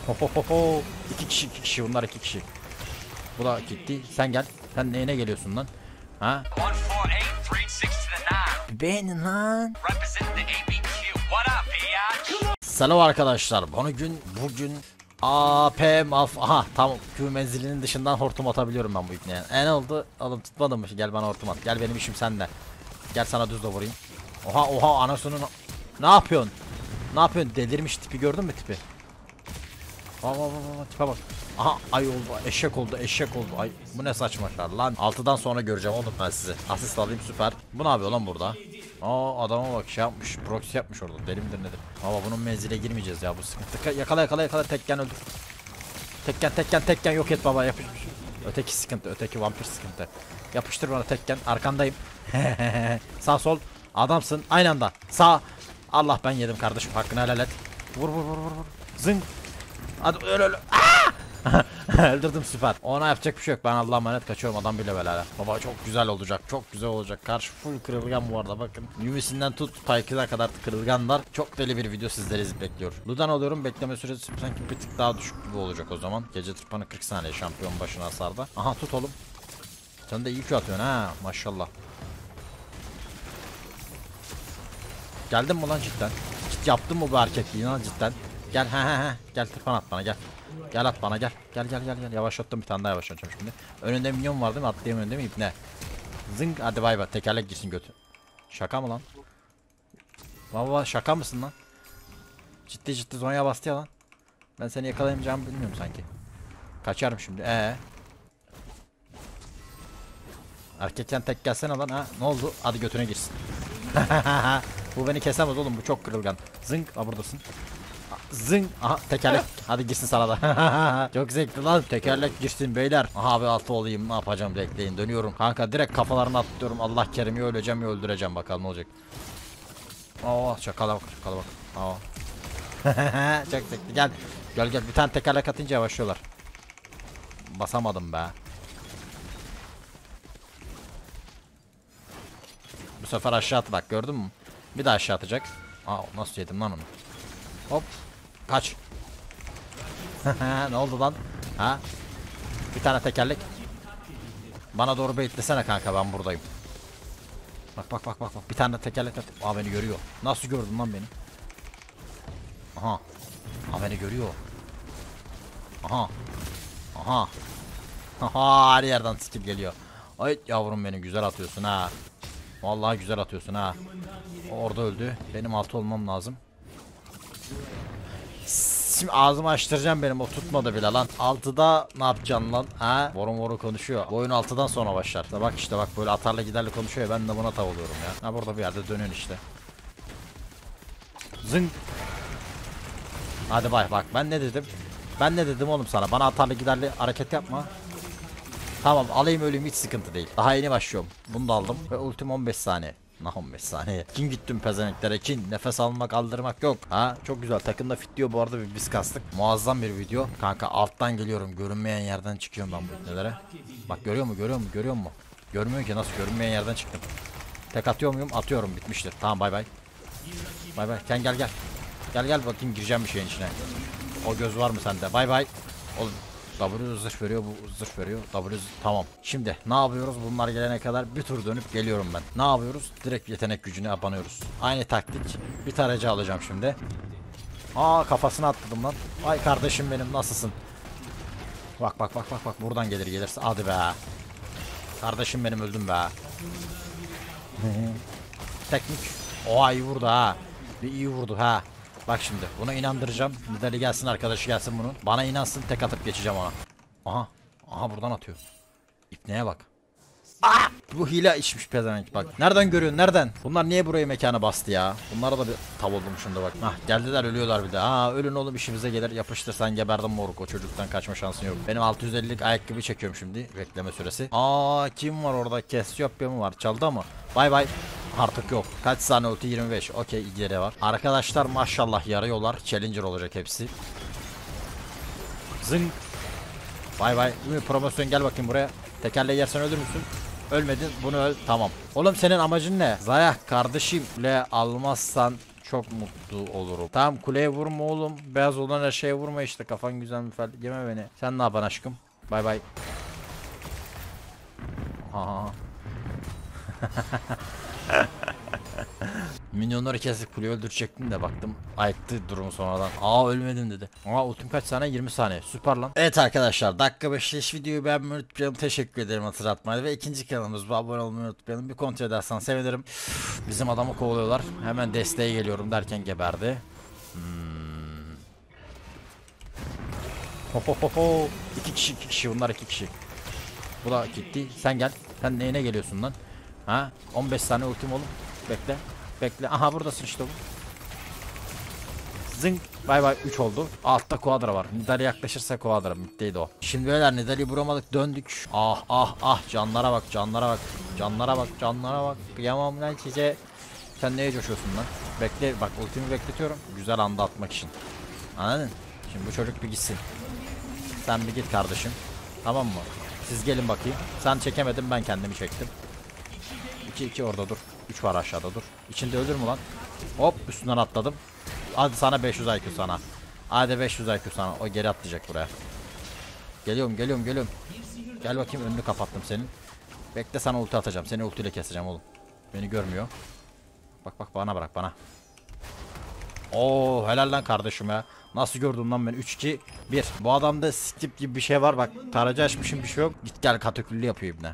Ho ho ho ho. İki kişi bunlar, iki kişi. Bu da gitti. Sen gel. Sen neyine geliyorsun lan? Ha? Beğenin lan. Selam arkadaşlar. Bugün AP maf. Aha tamam. Q menzilinin dışından hortum atabiliyorum ben bu ipneye. Ne oldu? Oğlum tutmadın mı? Gel bana hortum at. Gel benim işim sende. Gel sana düz de vurayım. Oha oha anasının. Ne yapıyorsun? Ne yapıyorsun? Delirmiş tipi, gördün mü tipi? Tipe bak. Aha ay oldu, eşek oldu, eşek oldu. Ay bu ne saçma lan. 6'dan sonra göreceğim oğlum ben sizi. Asist alayım, süper. Bu ne yapıyor lan burada? Adama bak, şey yapmış, proxy yapmış orada. Deli midir nedir? Ama bunun menzile girmeyeceğiz ya, bu sıkıntı. Yakala tekken öldür. Tekken yok et baba, yapışmış. Öteki sıkıntı, öteki vampir sıkıntı. Yapıştır bana tekken, arkandayım. Sağ sol adamsın aynı anda. Sağ. Allah ben yedim kardeşim, hakkını helal et. Vur. Zın. Hadi öyle. Öldürdüm, süper. Ona yapacak bir şey yok. Ben Allah'a emanet kaçıyorum, adam bile belala. Baba çok güzel olacak. Çok güzel olacak. Karşı full kırılgan bu arada, bakın. Yuvisinden tut Pyke'e kadar kırılganlar. Çok deli bir video sizleri bekliyor. Ludan alıyorum. Bekleme süresi sanki bir tık daha düşük gibi olacak o zaman. Gece tırpanı 40 saniye şampiyon başına hasarda. Aha tut oğlum. Sen de iyi Q atıyorsun ha, maşallah. Geldin mi lan cidden? Yaptın mı bu hareketliği lan cidden? Gel gel tırpan at bana, gel. Gel at bana, gel. Gel. Yavaşlattım, bir tane daha yavaşlatacağım şimdi. Önünde minyon var değil mi? Atlayayım önünde mi ipne? Zing, hadi bay bay. Tekerlek girsin götü. Şaka mı lan? Baba şaka mısın lan? Ciddi Zonya bastı ya lan. Ben seni yakalayamayacağımı bilmiyorum sanki. Kaçarım şimdi. Erkekken tek gelsene lan ha. Ne oldu? Hadi götüne girsin. Bu beni kesemez oğlum, bu çok kırılgan. Zing, buradasın. Zing. Aha tekerlek. Hadi girsin sana da. Çok zevkli lan. Tekerlek girsin beyler. Aha abi altı olayım. Ne yapacağım, bekleyin. Dönüyorum. Kanka direkt kafalarına atlıyorum. Allah kerim, ya öleceğim ya öldüreceğim. Bakalım ne olacak. Çakala bak. Çok zevkli. Gel. Gel. Bir tane tekerlek atınca yavaşlıyorlar. Basamadım be. Bu sefer aşağı at bak, gördün mü? Bir daha aşağı atacak. Nasıl yedim lan onu? Hop. Kaç. Ne oldu lan? Ha? Bir tane tekerlek. Bana doğru beklesene kanka, ben buradayım. Bak. Bir tane tekerlek at. Beni görüyor. Nasıl gördün lan beni? Aha. Beni görüyor. Aha. Her yerden skill geliyor. Ay yavrum benim, güzel atıyorsun ha. Vallahi güzel atıyorsun ha. Orada öldü. Benim altı olmam lazım. Şimdi ağzımı açtıracağım, benim o tutmadı bile lan. 6'da ne yapacaksın lan? Ha? Boru konuşuyor. Bu oyun 6'dan sonra başlar. Bak işte bak, böyle atarla giderle konuşuyor ya, ben de buna tav oluyorum ya. Ha burada bir yerde dönüyorsun işte. Zing. Hadi bak ben ne dedim? Ben ne dedim oğlum sana? Bana atarla giderle hareket yapma. Tamam alayım öleyim, hiç sıkıntı değil. Daha yeni başlıyorum. Bunu da aldım ve ultim 15 saniye. 15 saniye. Kim gittim pezevenklere, kin. Nefes almak, aldırmak yok. Ha çok güzel. Takımda fit diyor bu arada, bir biz kastık. Muazzam bir video. Kanka alttan geliyorum. Görünmeyen yerden çıkıyorum ben bu ipnelere. Bak görüyor mu? Görmüyor ki, nasıl görünmeyen yerden çıktım. Tek atıyor muyum? Atıyorum, bitmiştir. Tamam bay bay. Sen gel. Gel bakayım, gireceğim bir şeyin içine. O göz var mı sende? Bay bay. Oğlum W zırh veriyor, bu zırh veriyor. Tamam. Şimdi ne yapıyoruz? Bunlar gelene kadar bir tur dönüp geliyorum ben. Ne yapıyoruz? Direkt yetenek gücüne abanıyoruz. Aynı taktik. Bir tarayıcı alacağım şimdi. Kafasına atladım lan. Ay kardeşim benim, nasılsın? Bak. Buradan gelirse. Hadi be. Kardeşim benim, öldüm be. Teknik. İyi vurdu ha. İyi vurdu ha. Bak şimdi buna inandıracağım. Lideri gelsin, arkadaşı gelsin bunun. Bana inansın, tek atıp geçeceğim ona. Aha buradan atıyor. İpneye bak. Bu hile içmiş pezevenk bak. Nereden görüyorsun, nereden? Bunlar niye buraya mekana bastı ya? Bunlara da bir tav oldum şimdi bak. Geldiler, ölüyorlar bir de. Ölün oğlum, işimize gelir. Yapıştır, sen geberdin moruk, o çocuktan kaçma şansın yok. Benim 650'lik ayakkabı çekiyorum şimdi. Bekleme süresi. Kim var orada? Cassiopeia mı var? Çaldı mı? Bay. Artık yok. Kaç saniye ulti? 25. Okey, ileri var. Arkadaşlar maşallah yarıyorlar. Challenger olacak hepsi. Zing. Bay. Promosyon, gel bakayım buraya. Tekerleği yersen ölür müsün? Ölmedin, bunu öl. Tamam. Oğlum senin amacın ne? Zayah kardeşimle almazsan çok mutlu olurum. Tamam kuleye vurma oğlum. Beyaz olan her şeye vurma işte. Kafan güzel mi falan. Yeme beni. Sen ne yapan aşkım? Bay bay. Ha. Minyonları kesip kuleyi öldürecektim de baktım ayıktı durumu sonradan. Ölmedim dedi. Ultim kaç saniye? 20 saniye. Süper lan. Evet arkadaşlar, dakika 5'leş videoyu beğenmeyi unutmayalım. Teşekkür ederim hatırlatmayı ve ikinci kanalımıza abone olmayı unutmayalım. Bir kontrol edersen sevinirim. Bizim adamı kovalıyorlar. Hemen desteğe geliyorum derken geberdi. Ho. 2 kişi bunlar 2 kişi. Bu da gitti. Sen gel. Sen neyine geliyorsun lan? 15 saniye ultim oğlum. Bekle. Aha buradasın işte bu. Zınk. Bay bay 3 oldu. Altta Quadra var. Nidali yaklaşırsa Quadra. Mitteydi o. Şimdi beyler Nidali'yi vuramadık, döndük. Canlara bak. Kıyamam lan size. Sen neye coşuyorsun lan? Bekle bak, ultimi bekletiyorum. Güzel anda atmak için. Anladın? Şimdi bu çocuk bir gitsin. Sen bir git kardeşim. Tamam mı? Siz gelin bakayım. Sen çekemedin, ben kendimi çektim. 2 orada dur. 3 var aşağıda dur. İçinde ölür mü lan? Hop üstünden atladım. Hadi sana 500 IQ sana. Hadi 500 IQ sana. O geri atlayacak buraya. Geliyorum. Gel bakayım, önünü kapattım senin. Bekle, sana ulti atacağım. Seni ultiyle keseceğim oğlum. Beni görmüyor. Bak bana bırak bana. Helal lan kardeşim ya. Nasıl gördün lan beni? 3-2-1. Bu adamda skip gibi bir şey var bak. Tarayıcı açmışım, bir şey yok. Git gel katöküllü yapıyor ibne.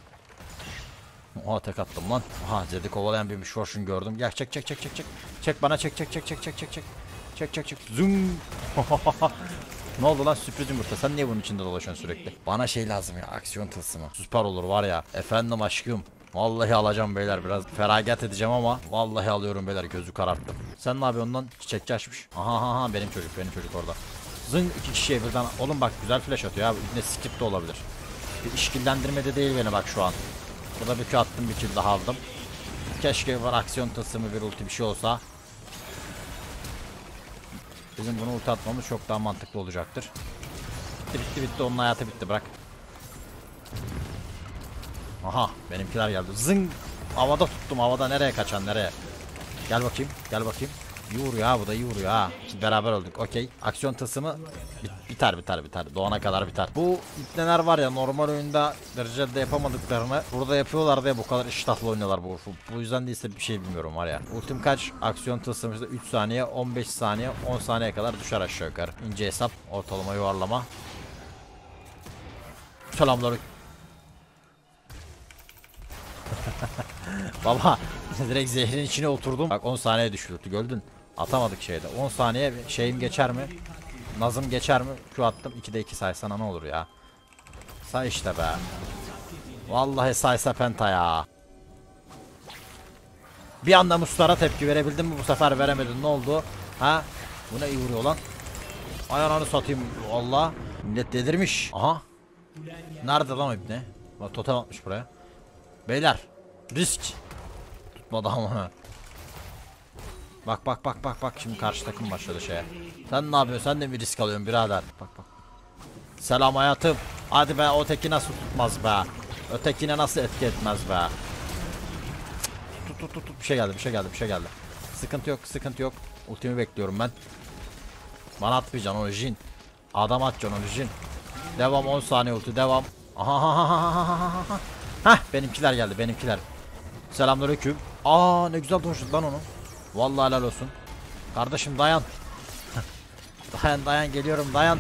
Tek attım lan. Zed'i kovalayan bir müşvorşun gördüm. Gel çek. Çek bana çek. Çek. Zoom. Ne oldu lan, sürpriz yumurta? Sen niye bunun içinde dolaşıyorsun sürekli? Bana şey lazım ya, aksiyon tılsımı. Süper olur var ya. Efendim aşkım. Vallahi alacağım beyler, biraz feragat edeceğim ama vallahi alıyorum beyler, gözü kararttım. Sen ne yapıyorsun lan? Çiçekçi açmış. Benim çocuk orada. Zın 2 kişiye birden. Oğlum bak, güzel flash atıyor ya. Yine skip de olabilir. Bir işkillendirmede değil beni bak şu an. Burada bir Q attım, bir kill daha aldım. Keşke var aksiyon tılsımı, bir ulti bir şey olsa. Bizim bunu ulti atmamız çok daha mantıklı olacaktır. Bitti, onun hayatı bitti, bırak. Benimkiler geldi. Zing. Havada tuttum, havada. Nereye kaçan, nereye? Gel bakayım. İyi vuruyor ha, bu da iyi vuruyor ha. Biz beraber öldük, okey. Aksiyon tılsımı biter. Doğana kadar biter. Bu ipneler var ya, normal oyunda derecede yapamadıklarını burada yapıyorlar diye bu kadar iştahlı oynuyorlar bu. Bu yüzden değilse bir şey bilmiyorum var ya. Ultim kaç? Aksiyon tılsımı işte 3 saniye, 15 saniye, 10 saniye kadar düşer aşağı yukarı. İnce hesap, ortalama yuvarlama. Selamünaleyküm. Baba direkt zehrin içine oturdum. Bak 10 saniye düşürdü, gördün. Atamadık şeyde. 10 saniye şeyim geçer mi? Nazım geçer mi? Q attım. 2'de 2 saysana ne olur ya. Say işte be. Vallahi saysa penta ya. Bir anda Mustar'a tepki verebildim mi? Bu sefer veremedin. Ne oldu? Bu ne iyi vuruyor lan? Ayağını satayım. Allah. Millet delirmiş. Nerede lan o ibne? Bak totem atmış buraya. Beyler. Risk. Tutmadı ama. Bak şimdi karşı takım başladı şeye. Sen ne yapıyorsun? Sen de mi risk alıyorsun birader? Bak. Selam hayatım. Hadi be, o teki nasıl tutmaz be? Ötekine nasıl etki etmez be? Tut. Bir şey geldi. Sıkıntı yok. Ultimi bekliyorum ben. Bana atmayacaksın onu Jin. Adam atacaksın onu Jin. Devam, 10 saniye ulti devam. Benimkiler geldi. Selamünaleyküm. Ne güzel dojladı lan onu. Vallahi helal olsun. Kardeşim dayan. dayan geliyorum, dayan.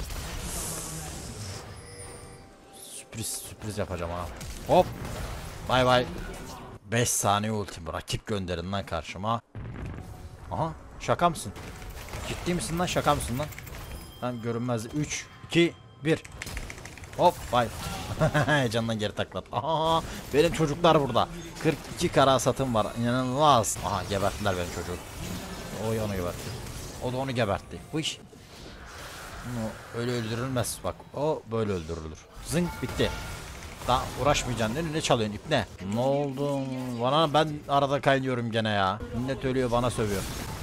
Sürpriz yapacağım ha. Hop. Bay. 5 saniye ultim. Rakip gönderin lan karşıma. Şaka mısın? Ciddi misin lan, şaka mısın lan? Tam görünmez. 3 2 1. Hop bay. Canından geri taklat. Benim çocuklar burada. 42 kara satım var. İnanılmaz. Geberttiler benim çocuğu. O onu gebertti. O da onu gebertti. Bu iş. Öyle öldürülmez. Bak o böyle öldürülür. Zınk bitti. Daha uğraşmayacaksın. Ne çalıyorsun ip ne? Ne oldu? Bana ben arada kaynıyorum gene ya. Millet ölüyor, bana sövüyor.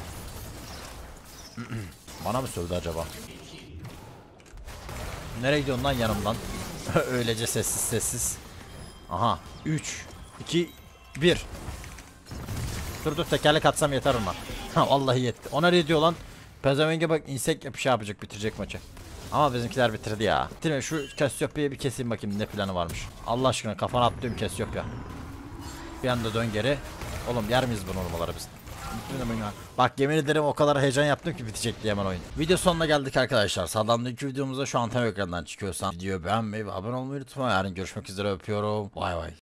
Bana mı sövdü acaba? Nereye gidiyorsun lan yanımdan? Öylece sessiz. 3 2 1. Dur tekerlek atsam yeter ona. Vallahi yetti. Ona ne diyor lan? Pezevenge bak insek yapı şey yapacak, bitirecek maçı. Ama bizimkiler bitirdi ya. Bitirme şu Cassiopeia'yı bir keseyim bakayım ne planı varmış. Allah aşkına kafana attığım Cassiopeia. Bir anda dön geri. Oğlum yer miyiz bu normaları biz? Bak yemin ederim o kadar heyecan yaptım ki bitecek diye hemen oyun. Video sonuna geldik arkadaşlar. Sağdan dünkü videomuzda şu an tam ekrandan çıkıyorsan videoyu beğenmeyi ve abone olmayı unutma. Yarın görüşmek üzere, öpüyorum. Vay vay.